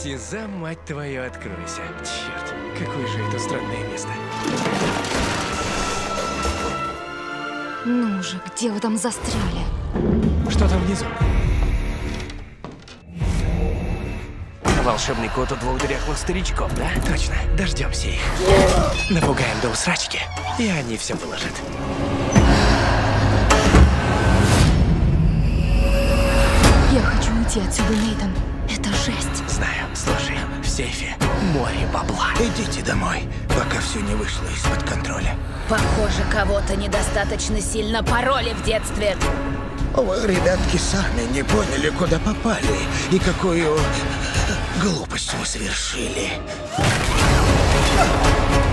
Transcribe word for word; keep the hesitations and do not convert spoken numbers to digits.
Сезам, мать твою, откройся. Черт, какое же это странное место. Ну же, где вы там застряли? Что там внизу? Волшебный кот у двух дряхлых старичков, да? Точно, дождемся их. Напугаем до усрачки, и они все выложат. Я хочу уйти отсюда, Нейтан. Это жесть. Знаю, слушай, в сейфе море бабла. Идите домой, пока все не вышло из-под контроля. Похоже, кого-то недостаточно сильно пороли в детстве. Вы, ребятки, сами не поняли, куда попали и какую глупость вы совершили.